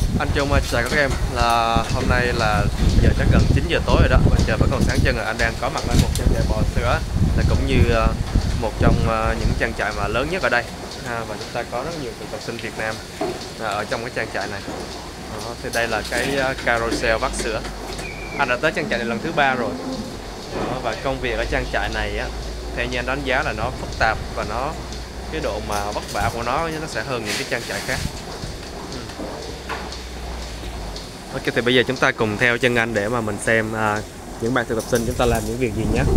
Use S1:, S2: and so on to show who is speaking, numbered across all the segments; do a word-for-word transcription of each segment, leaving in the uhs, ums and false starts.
S1: Anh Trung ơi, chào các em. Là hôm nay là giờ chắc gần chín giờ tối rồi đó, và trời vẫn còn sáng trưng. Rồi anh đang có mặt ở một trang trại bò sữa, là cũng như ờ, một trong ờ, những trang trại mà lớn nhất ở đây. Ha, và chúng ta có rất nhiều thực tập sinh Việt Nam ờ, ở trong cái trang trại này. Đó, thì đây là cái ờ, carousel vắt sữa. Anh đã tới trang trại này lần thứ ba rồi. Đó, và công việc ở trang trại này á, theo như anh đánh giá là nó phức tạp, và nó cái độ mà vất vả của nó nó sẽ hơn những cái trang trại khác. Ok, thì bây giờ chúng ta cùng theo chân anh để mà mình xem à, những bạn thực tập sinh chúng ta làm những việc gì nhé.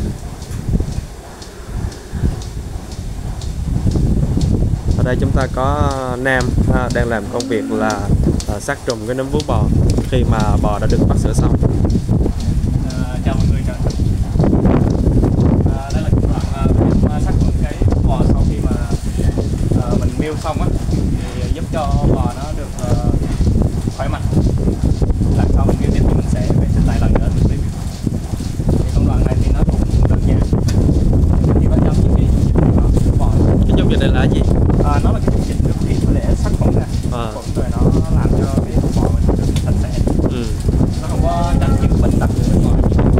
S1: Ở đây chúng ta có Nam à, đang làm công việc là à, sát trùng cái nấm vú bò khi mà bò đã được vắt sữa xong.
S2: À, chào mọi người, chào. À, đây là công đoạn sát trùng cái bò sau khi mà à, mình miêu xong á, thì giúp cho bò nó được uh, khỏe mạnh. Lần sau mình miêu tiếp thì mình sẽ vệ sinh lại lần nữa mình review. Thì công đoạn này thì nó cũng đơn giản, chỉ có chăm chỉ đi cho bò.
S1: Cái dung dịch này là cái gì?
S2: À, nó là cái dung dịch nước thịt để sát khuẩn nè,
S1: À.
S2: khuẩn rồi nó làm cho cái bò mình được sạch sẽ.
S1: Ừ.
S2: Nó không có tránh những bệnh tật ở bên ngoài.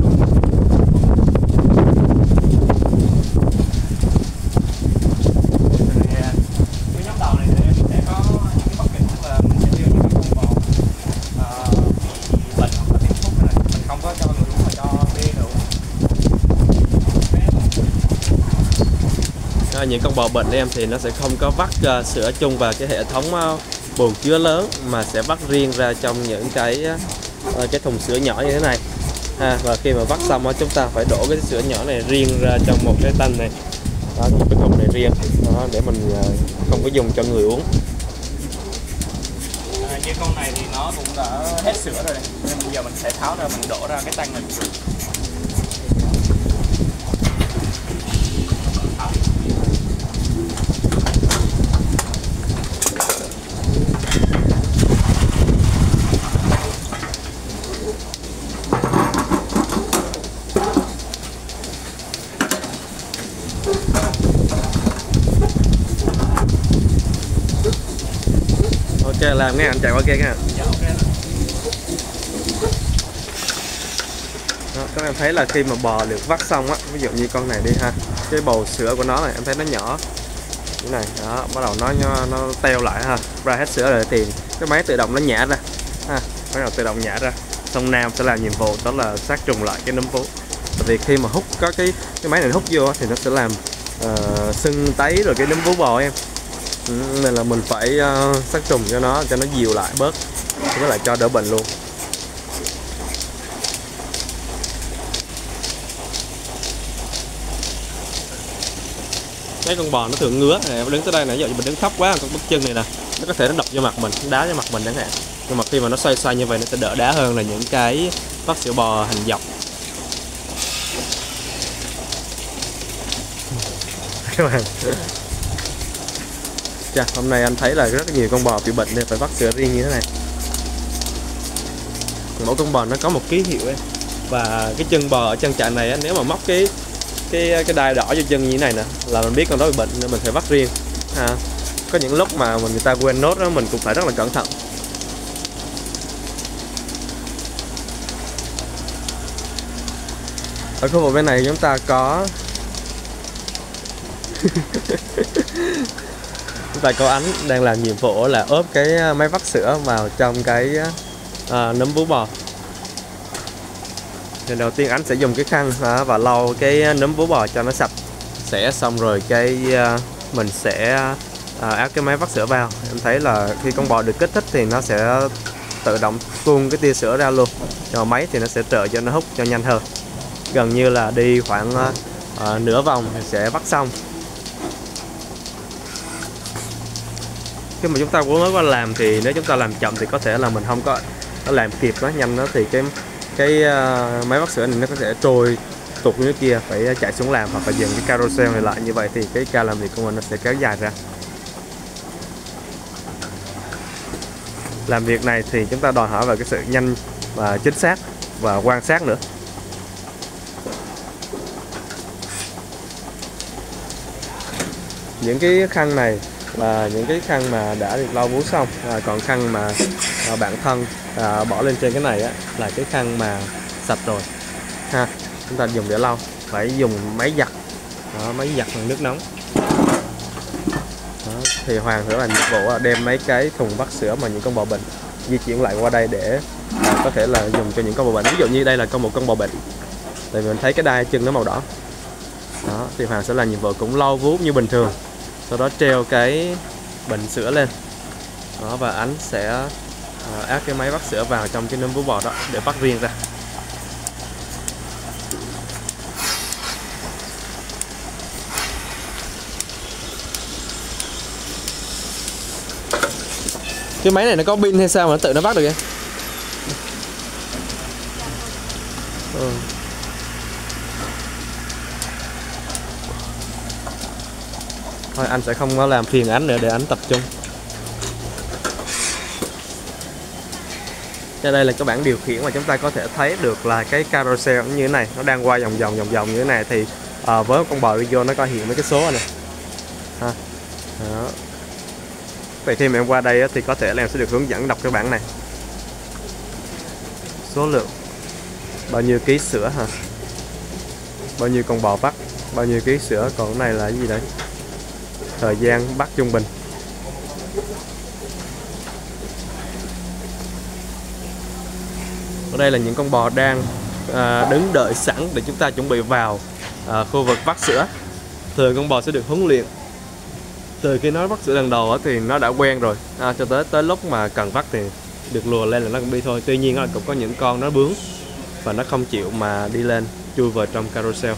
S1: À, những con bò bệnh em thì nó sẽ không có vắt uh, sữa chung vào cái hệ thống uh, bồn chứa lớn, mà sẽ vắt riêng ra trong những cái uh, cái thùng sữa nhỏ như thế này. À, và khi mà vắt xong uh, chúng ta phải đổ cái sữa nhỏ này riêng ra trong một cái tanh này, đó, một cái thùng này riêng đó, để mình uh, không có dùng cho người uống.
S2: À, như con này thì nó cũng đã hết sữa rồi, nên bây giờ mình sẽ tháo ra, mình đổ ra cái tanh này.
S1: Ok, làm nghe anh chạy qua kia nha.
S2: Dạ, okay.
S1: Đó, các em thấy là khi mà bò được vắt xong á, ví dụ như con này đi ha, cái bầu sữa của nó này em thấy nó nhỏ cái này đó, bắt đầu nó nó, nó teo lại ha, ra hết sữa rồi thì cái máy tự động nó nhả ra ha, máy đầu tự động nhả ra, xong Nam sẽ làm nhiệm vụ đó là sát trùng lại cái nấm vú. Tại vì khi mà hút có cái cái máy này hút vô thì nó sẽ làm uh, sưng tấy rồi cái nấm vú bò em. Ừ, nên là mình phải uh, sát trùng cho nó cho nó dịu lại bớt, với lại cho đỡ bệnh luôn. Mấy con bò nó thường ngứa này, đứng tới đây này, ví dụ như mình đứng thấp quá, con bước chân này nè, nó có thể nó đập vô mặt mình, đá vô mặt mình chẳng hạn. Nhưng mà khi mà nó xoay xoay như vậy nó sẽ đỡ đá hơn là những cái vắt sữa bò hình dọc. Các bạn, chà, hôm nay anh thấy là rất nhiều con bò bị bệnh nên phải vắt sữa riêng như thế này. Mỗi con bò nó có một ký hiệu ấy. Và cái chân bò ở trang trại này nếu mà móc cái cái cái đai đỏ cho chân như thế này nè là mình biết con đó bị bệnh nên mình phải vắt riêng. À, có những lúc mà mình người ta quên nốt đó, mình cũng phải rất là cẩn thận. Ở khu vực bên này chúng ta có chúng ta có Ánh đang làm nhiệm vụ là ốp cái máy vắt sữa vào trong cái à, nấm vú bò. Thì đầu tiên Ánh sẽ dùng cái khăn à, và lau cái nấm vú bò cho nó sạch sẽ, xong rồi cái à, mình sẽ à, áp cái máy vắt sữa vào. Em thấy là khi con bò được kích thích thì nó sẽ tự động tuôn cái tia sữa ra luôn, còn máy thì nó sẽ trợ cho nó hút cho nhanh hơn, gần như là đi khoảng à, nửa vòng thì sẽ vắt xong. Khi mà chúng ta mới qua làm thì nếu chúng ta làm chậm thì có thể là mình không có nó làm kịp nó nhanh nó thì cái cái uh, máy vắt sữa này nó có thể trôi tụt như kia, phải chạy xuống làm hoặc phải dừng cái carousel này lại, như vậy thì cái ca làm việc của mình nó sẽ kéo dài ra. Làm việc này thì chúng ta đòi hỏi về cái sự nhanh và chính xác và quan sát nữa. Những cái khăn này là những cái khăn mà đã được lau vú xong, à, còn khăn mà à, bản thân à, bỏ lên trên cái này á, là cái khăn mà sạch rồi ha. Chúng ta dùng để lau, phải dùng máy giặt. Đó, máy giặt bằng nước nóng. Đó, thì Hoàng sẽ làm nhiệm vụ đem mấy cái thùng vắt sữa mà những con bò bệnh di chuyển lại qua đây để à, có thể là dùng cho những con bò bệnh. Ví dụ như đây là con một con bò bệnh, tại vì mình thấy cái đai chân nó màu đỏ. Đó, thì Hoàng sẽ làm nhiệm vụ cũng lau vuốt như bình thường, sau đó treo cái bình sữa lên. Đó, và Ánh sẽ à, áp cái máy vắt sữa vào trong cái nấm vú bò đó để vắt riêng ra. Cái máy này nó có pin hay sao mà nó tự nó vắt được vậy? Ừ. Thôi anh sẽ không có làm phiền Ánh nữa để Ánh tập trung. Trên đây là cái bảng điều khiển mà chúng ta có thể thấy được là cái carousel như thế này, nó đang qua vòng vòng vòng vòng như thế này, thì à, với con bò video nó có hiện mấy cái số này ha. Đó. Vậy khi mà em qua đây thì có thể là em sẽ được hướng dẫn đọc cái bảng này. Số lượng, bao nhiêu ký sữa hả? Bao nhiêu con bò vắt, bao nhiêu ký sữa, còn cái này là cái gì đấy? Thời gian vắt trung bình. Ở đây là những con bò đang à, đứng đợi sẵn để chúng ta chuẩn bị vào à, khu vực vắt sữa. Thường con bò sẽ được huấn luyện từ khi nó vắt sữa lần đầu thì nó đã quen rồi, à, cho tới tới lúc mà cần vắt thì được lùa lên là nó cũng đi thôi. Tuy nhiên là cũng có những con nó bướng và nó không chịu mà đi lên, chui vào trong carousel.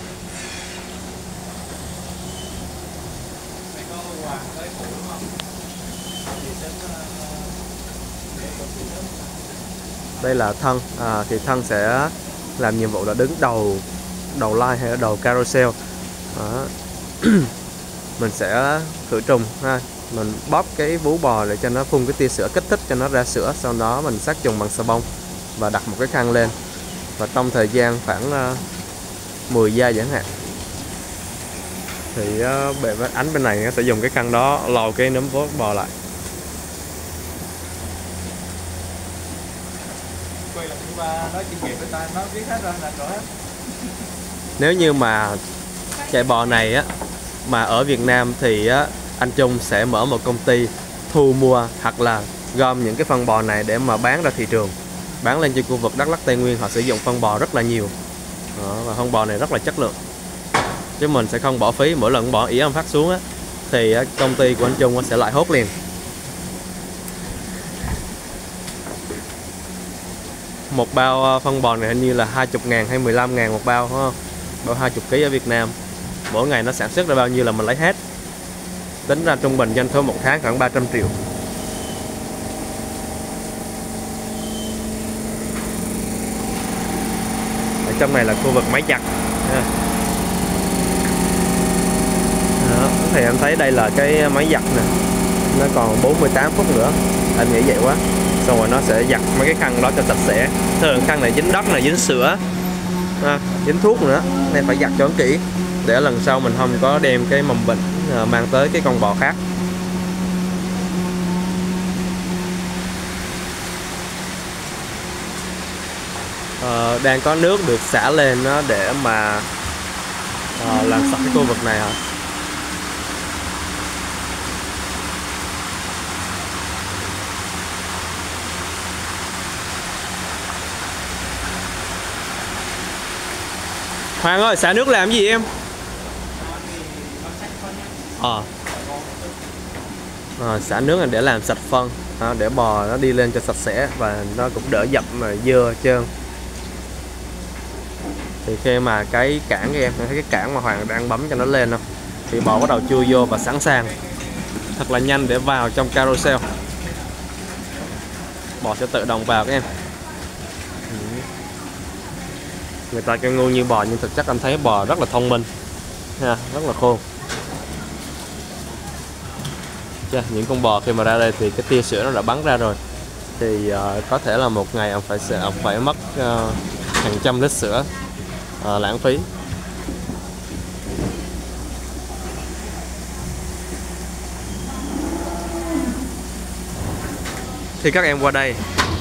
S1: Đây là thân, à, thì thân sẽ làm nhiệm vụ là đứng đầu đầu line hay là đầu carousel. Đó. Mình sẽ khử trùng ha, mình bóp cái vú bò để cho nó phun cái tia sữa kích thích cho nó ra sữa, sau đó mình sát trùng bằng xà bông và đặt một cái khăn lên, và trong thời gian khoảng uh, mười giây chẳng hạn thì uh, bệ Ánh bên này sẽ dùng cái khăn đó lau cái nấm vú bò lại. Nếu như mà chạy bò này á mà ở Việt Nam thì á, anh Trung sẽ mở một công ty thu mua hoặc là gom những cái phân bò này để mà bán ra thị trường, bán lên trên khu vực Đắk Lắk, Tây Nguyên. Họ sử dụng phân bò rất là nhiều. Đó, và phân bò này rất là chất lượng, chứ mình sẽ không bỏ phí. Mỗi lần bỏ ỉa âm phát xuống á thì công ty của anh Trung sẽ lại hốt liền. Một bao phân bò này hình như là hai mươi ngàn hay mười lăm ngàn một bao, đúng không? Bao hai mươi ký ở Việt Nam. Mỗi ngày nó sản xuất ra bao nhiêu là mình lấy hết. Tính ra trung bình doanh số một tháng khoảng ba trăm triệu. Ở trong này là khu vực máy giặt. Đó, thì em thấy đây là cái máy giặt nè. Nó còn bốn mươi tám phút nữa. Anh nghĩ vậy quá. Xong rồi nó sẽ giặt mấy cái khăn đó cho sạch sẽ. Thường khăn này dính đất này, dính sữa, à, dính thuốc nữa, nên phải giặt cho nó kỹ để lần sau mình không có đem cái mầm bệnh à, mang tới cái con bò khác. à, Đang có nước được xả lên đó để mà à, làm sạch cái khu vực này hả? Hoàng ơi, xả nước làm gì em? Ờ à. à, xả nước là để làm sạch phân, à, để bò nó đi lên cho sạch sẽ và nó cũng đỡ dập mà dơ trơn. Thì khi mà cái cản của em thấy cái cản mà Hoàng đang bấm cho nó lên không, thì bò bắt đầu chui vô và sẵn sàng thật là nhanh để vào trong carousel. Bò sẽ tự động vào các em. Người ta kêu ngu như bò nhưng thực chất anh thấy bò rất là thông minh ha, rất là khôn. Chà, những con bò khi mà ra đây thì cái tia sữa nó đã bắn ra rồi, thì uh, có thể là một ngày ông phải ông phải mất uh, hàng trăm lít sữa uh, lãng phí. Khi các em qua đây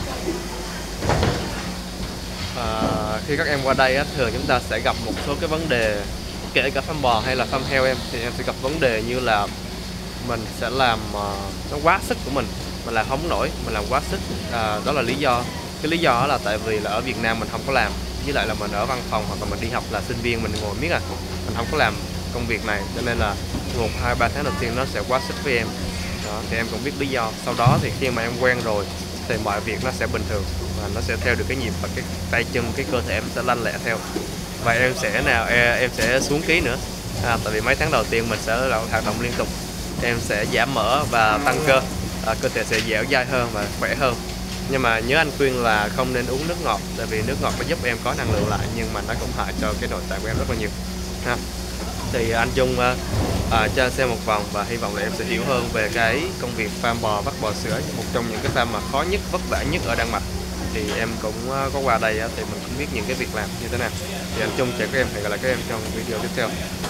S1: à, khi các em qua đây á, thường chúng ta sẽ gặp một số cái vấn đề, kể cả farm bò hay là farm heo em, thì em sẽ gặp vấn đề như là mình sẽ làm uh, nó quá sức của mình mình làm không nổi, mình làm quá sức. À, đó là lý do. Cái lý do là tại vì là ở Việt Nam mình không có làm, với lại là mình ở văn phòng hoặc là mình đi học là sinh viên, mình ngồi miết à, mình không có làm công việc này, cho nên là một hai ba tháng đầu tiên nó sẽ quá sức với em. Đó, thì em cũng biết lý do. Sau đó thì khi mà em quen rồi thì mọi việc nó sẽ bình thường và nó sẽ theo được cái nhịp, và cái tay chân, cái cơ thể em sẽ lanh lẹ theo, và em sẽ nào em sẽ xuống ký nữa. À, tại vì mấy tháng đầu tiên mình sẽ là hoạt động liên tục, em sẽ giảm mỡ và tăng cơ, à, cơ thể sẽ dẻo dai hơn và khỏe hơn. Nhưng mà nhớ anh khuyên là không nên uống nước ngọt, tại vì nước ngọt nó giúp em có năng lượng lại, nhưng mà nó cũng hại cho cái nội tạng của em rất là nhiều ha. Thì anh Trung à, cho xem một vòng và hy vọng là em sẽ hiểu hơn về cái công việc farm bò, vắt bò sữa, một trong những cái farm mà khó nhất, vất vả nhất ở Đan Mạch. Thì em cũng có qua đây thì mình cũng biết những cái việc làm như thế nào. Thì anh Trung sẽ các em hẹn gặp lại các em trong video tiếp theo.